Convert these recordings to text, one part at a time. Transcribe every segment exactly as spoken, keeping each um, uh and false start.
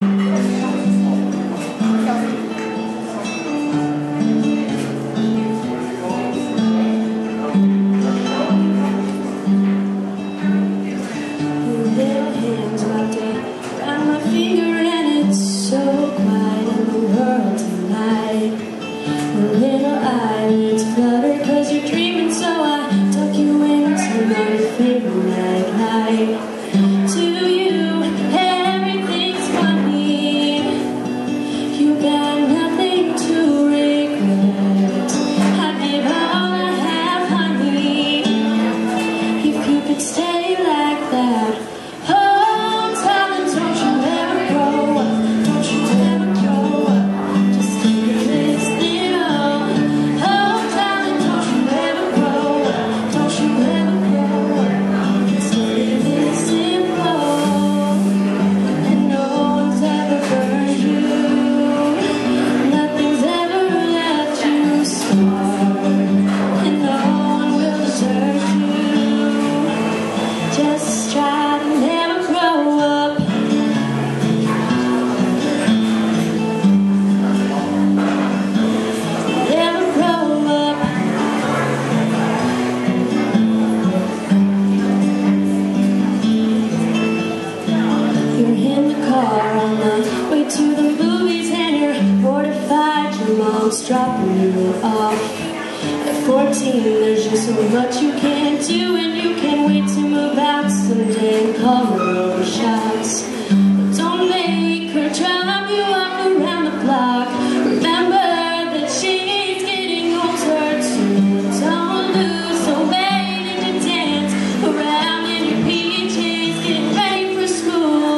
To the movies and you're mortified your mom's dropping you off. At fourteen there's just so much you can't do, and you can't wait to move out someday and call her over shots. But don't make her drive you up around the block. Remember that she's getting older too. Don't lose the way that you dance around in your P Js, getting ready for school.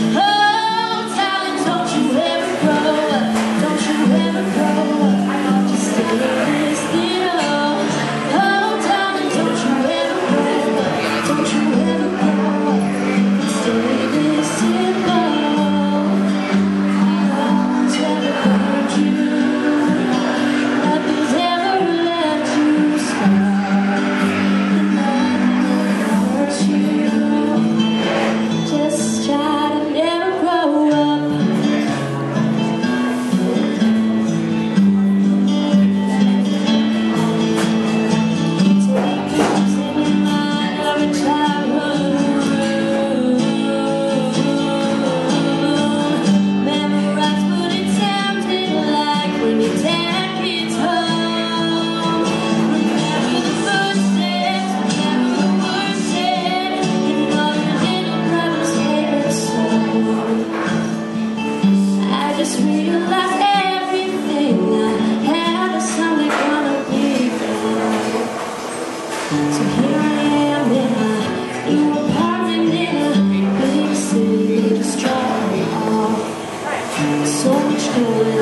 So here I am in my new apartment in a big city, just dropping me off. So much going on.